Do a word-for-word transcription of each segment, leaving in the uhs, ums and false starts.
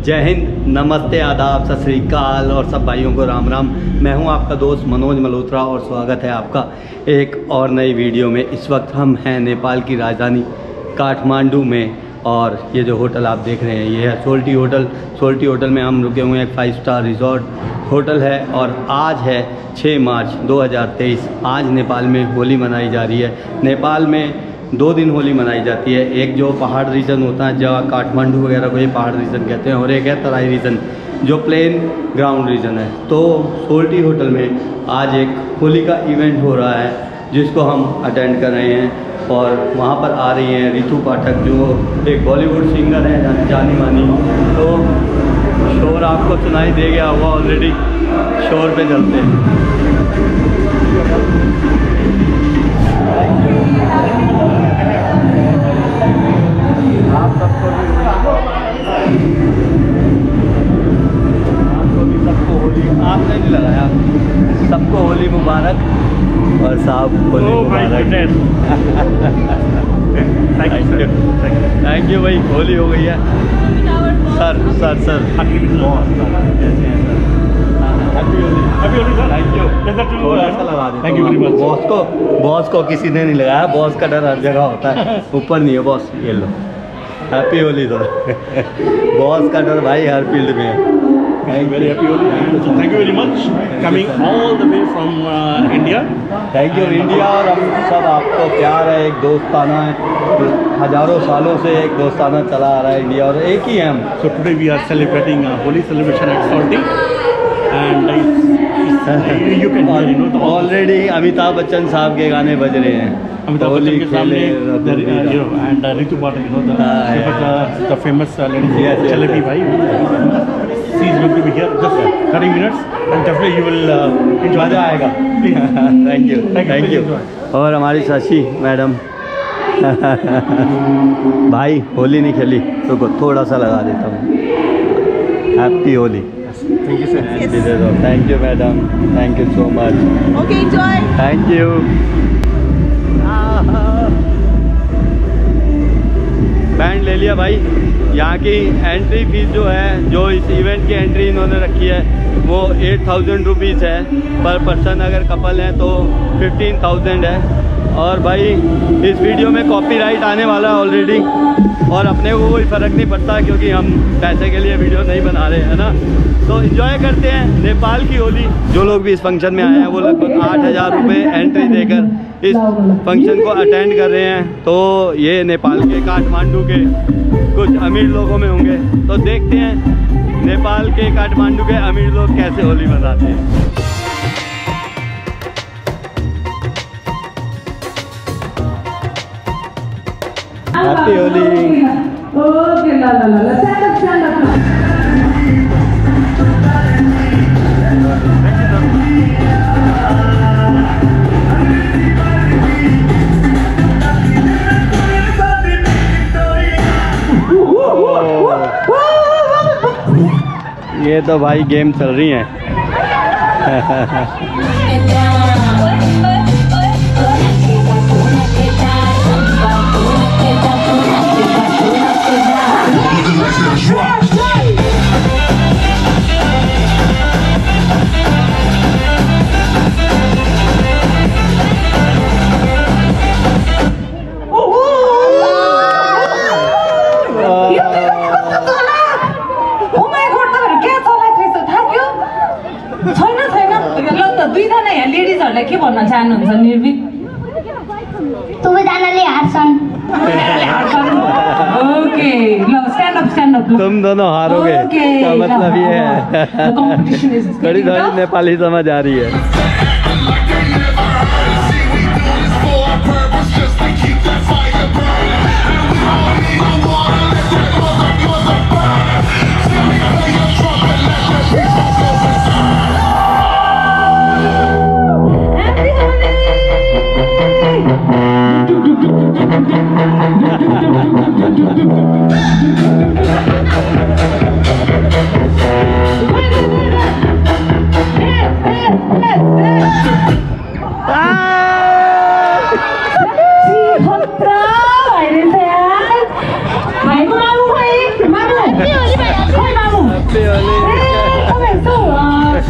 जय हिंद, नमस्ते, आदाब, सत श्री अकाल और सब भाइयों को राम राम। मैं हूं आपका दोस्त मनोज मल्होत्रा और स्वागत है आपका एक और नई वीडियो में। इस वक्त हम हैं नेपाल की राजधानी काठमांडू में और ये जो होटल आप देख रहे हैं ये है सोल्टी होटल। सोल्टी होटल में हम रुके हुए हैं, एक फाइव स्टार रिजॉर्ट होटल है और आज है छह मार्च दो हज़ार तेईस। आज नेपाल में होली मनाई जा रही है। नेपाल में दो दिन होली मनाई जाती है। एक जो पहाड़ रीजन होता है, जहाँ काठमांडू वगैरह को ये पहाड़ रीजन कहते हैं, और एक है तराई रीजन जो प्लेन ग्राउंड रीजन है। तो सोल्टी होटल में आज एक होली का इवेंट हो रहा है जिसको हम अटेंड कर रहे हैं और वहाँ पर आ रही हैं रितु पाठक जो एक बॉलीवुड सिंगर है जानी मानी। तो शोर आपको सुनाई दे गया हुआ ऑलरेडी, शोर पे चलते हैं। आप सबको भी सबको होली, आपने नहीं लगाया, सबको होली मुबारक और साहब होली मुबारक। थैंक यू भाई, होली हो गई है sir sir sir thank you. Boss को बॉस को किसी ने नहीं लगाया, बॉस का डर हर जगह होता है, ऊपर नहीं है बॉस। ये लो हैप्पी होली सर। बॉस का डर भाई हर फील्ड में है। Very happy Holi. Thank you very much. Coming all the way from uh, India. Thank you India. और हम सब आपको प्यार है, एक दोस्ताना है, हजारों सालों से एक दोस्ताना चला आ रहा है इंडिया और एक ही है हम। So today we are celebrating a Holi celebration at Salty, and it's, it's, you can hear, you know, the already Amitabh Bachchan साहब के गाने बज रहे हैं। अमिताभ बच्चन के सामने the, uh, you know, and uh, Ritu Pathak, you know, the, uh, yeah. the, the famous uh, lady yes, Jalebi bhai. She is going to be here just thirty minutes, and definitely you will uh, enjoy. मजा आएगा। Thank you thank you. और हमारी Shashi madam भाई होली नहीं खेली तो थोड़ा सा लगा देता हूँ। Happy Holi. Thank you sir. Thank you madam, thank you so much. Okay enjoy. Thank you. Band ले लिया भाई। यहाँ की एंट्री फीस जो है, जो इस इवेंट की एंट्री इन्होंने रखी है वो एट थाउजेंड रुपीज़ है पर पर्सन। अगर कपल हैं तो फिफ्टीन थाउजेंड है। और भाई इस वीडियो में कॉपीराइट आने वाला है ऑलरेडी और अपने को कोई फ़र्क नहीं पड़ता क्योंकि हम पैसे के लिए वीडियो नहीं बना रहे हैं ना। तो एंजॉय करते हैं नेपाल की होली। जो लोग भी इस फंक्शन में आए हैं वो लगभग आठ हज़ार रुपये एंट्री देकर इस फंक्शन को अटेंड कर रहे हैं। तो ये नेपाल के काठमांडू के कुछ अमीर लोगों में होंगे। तो देखते हैं नेपाल के काठमांडू के अमीर लोग कैसे होली मनाते हैं। हैप्पी होली। ओके ला ला ला स्टैंड अप स्टैंड अप। ये तो भाई गेम चल रही है। के भन्न चाहनुहुन्छ निर्भीक? सबैजनाले हार्छन्। ओके ल स्टैंड अप स्टैंड अप। तुम दोनों हारोगे का मतलब ये है। थोड़ी थोड़ी नेपाली समझ आ रही है। भाइको मामु खोइ मामु के हो नि भाइ खोइ मामु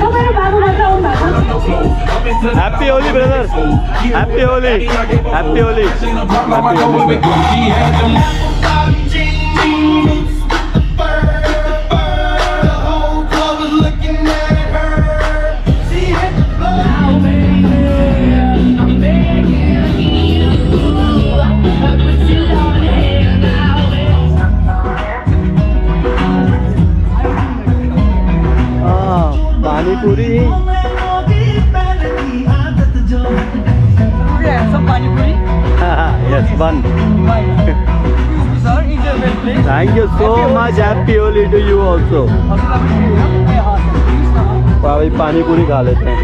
happy Holi brother, happy Holi, happy Holi, happy Holi. Pani puri some pani puri. Yes, one. Sir, eat your well, please. Thank you so much. Happy Holi to you also. भाई पानी पूरी खा लेते हैं।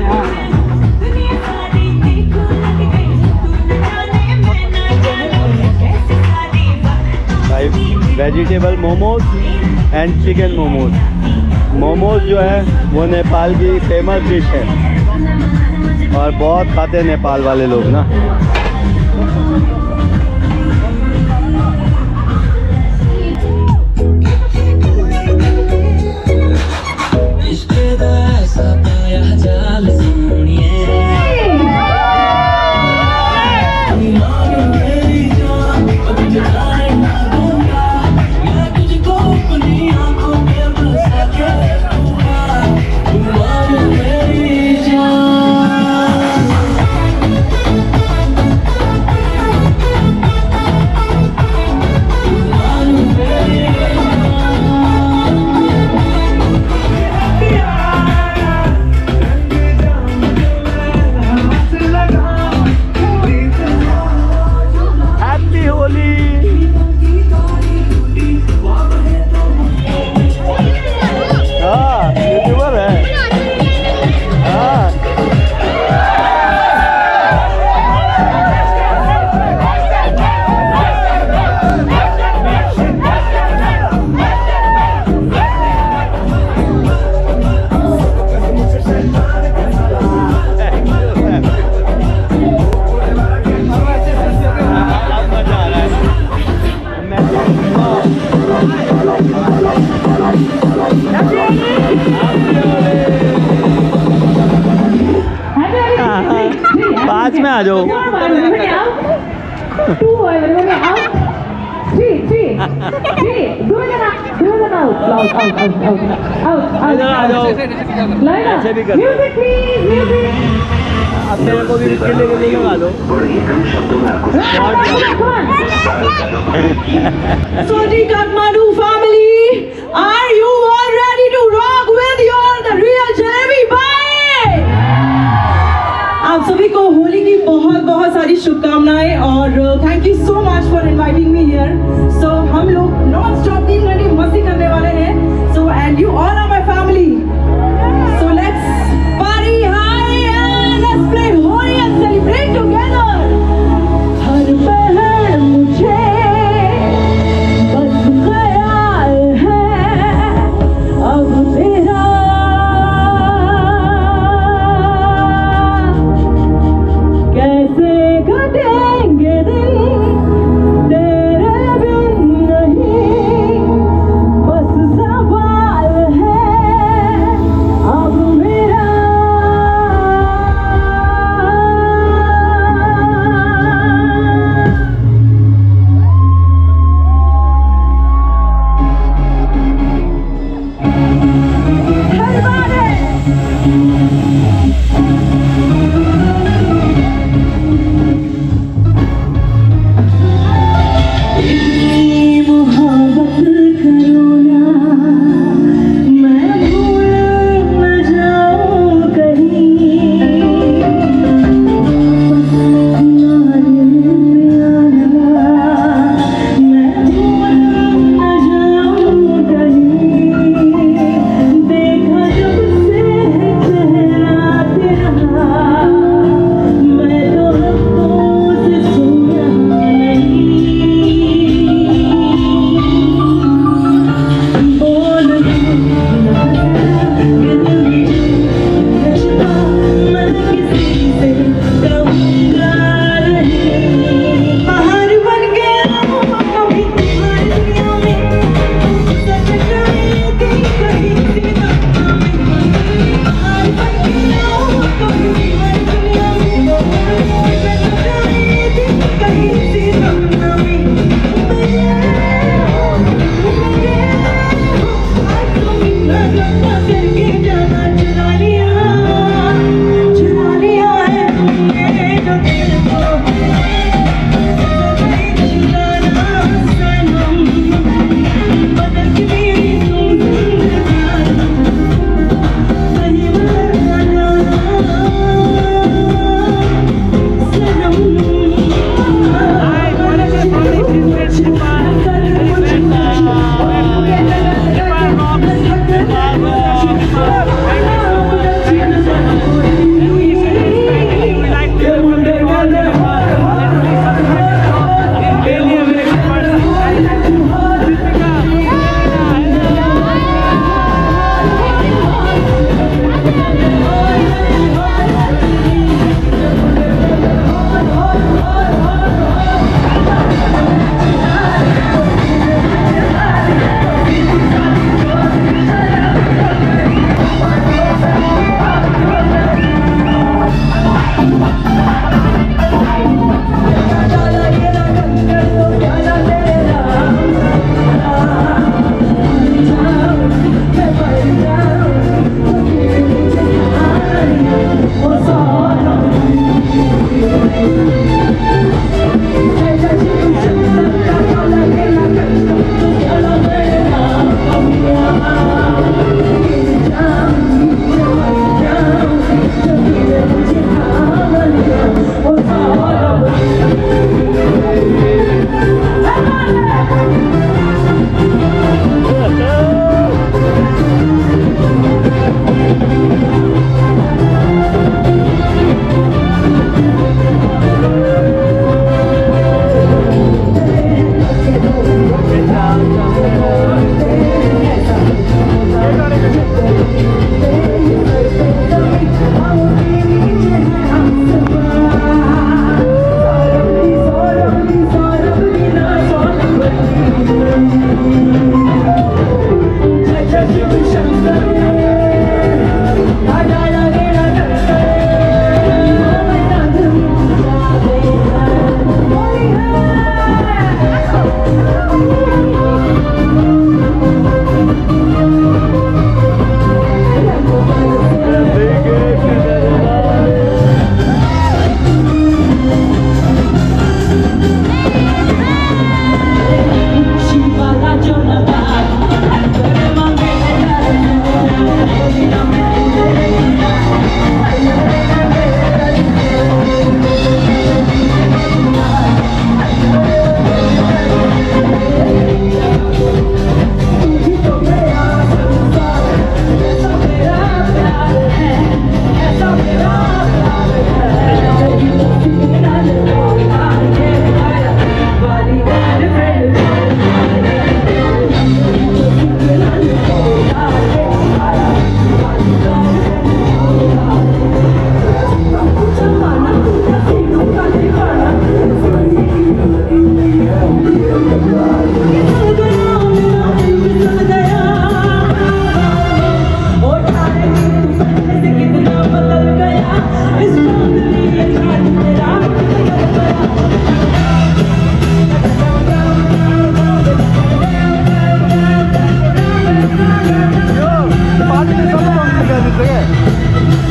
भाई vegetable momos and chicken momos. Momos जो है वो नेपाल की फेमस डिश है और बहुत खाते हैं नेपाल वाले लोग ना। पाँच में आ जाओ। ऐसे भी कर अब मेरे को भी गिले गिले लगा दो। Saudi Kathmandu family, are you all ready to rock with your the real Jalebi Bhai? आप सभी को होली की बहुत बहुत सारी शुभकामनाएं और thank you so much for inviting me here. So हम लोग नॉन स्टॉप तीन घंटे मस्ती करने वाले हैं। So and you all are my family. So let's party high and let's play Holi and celebrate together. हर पहर मुझे बस ख्याल है अब तेरा। कैसे कटेंगे दिन तेरे बिन नहीं।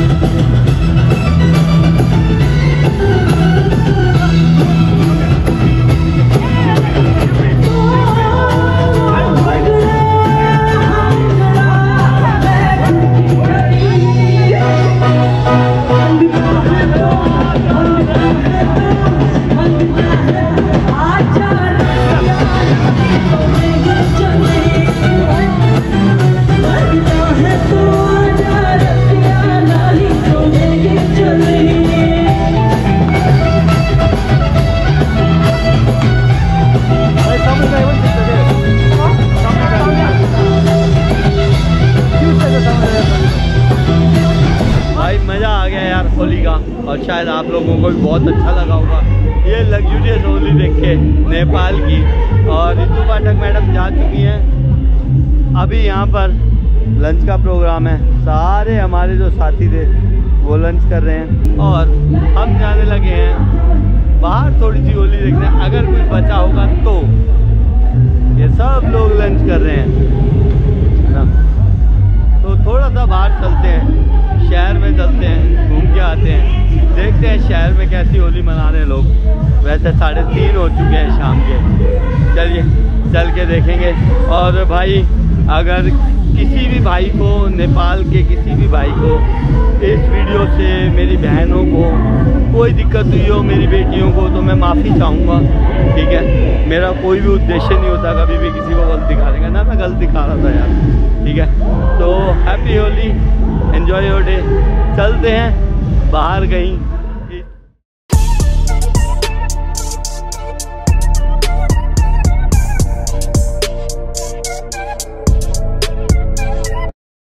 और शायद आप लोगों को भी बहुत अच्छा लगा होगा ये लग्जूरियस होली देख के नेपाल की। और रितु पाठक मैडम जा चुकी हैं। अभी यहाँ पर लंच का प्रोग्राम है, सारे हमारे जो साथी थे वो लंच कर रहे हैं और हम जाने लगे हैं बाहर थोड़ी सी होली देखने। अगर कोई बचा होगा तो ये सब लोग लंच कर रहे हैं ना, तो थोड़ा सा बाहर चलते हैं, शहर में चलते हैं, घूम के आते हैं, देखते हैं शहर में कैसी होली मना रहे हैं लोग। वैसे साढ़े तीन हो चुके हैं शाम के, चलिए चल के देखेंगे। और भाई अगर किसी भी भाई को, नेपाल के किसी भी भाई को इस वीडियो से मेरी बहनों को कोई दिक्कत हुई हो, मेरी बेटियों को, तो मैं माफ़ी चाहूँगा, ठीक है। मेरा कोई भी उद्देश्य नहीं होता कभी भी किसी को गलत दिखाने का, ना मैं गलत दिखा रहा था यार, ठीक है। तो happy Holi, enjoy your day. चलते हैं बाहर कहीं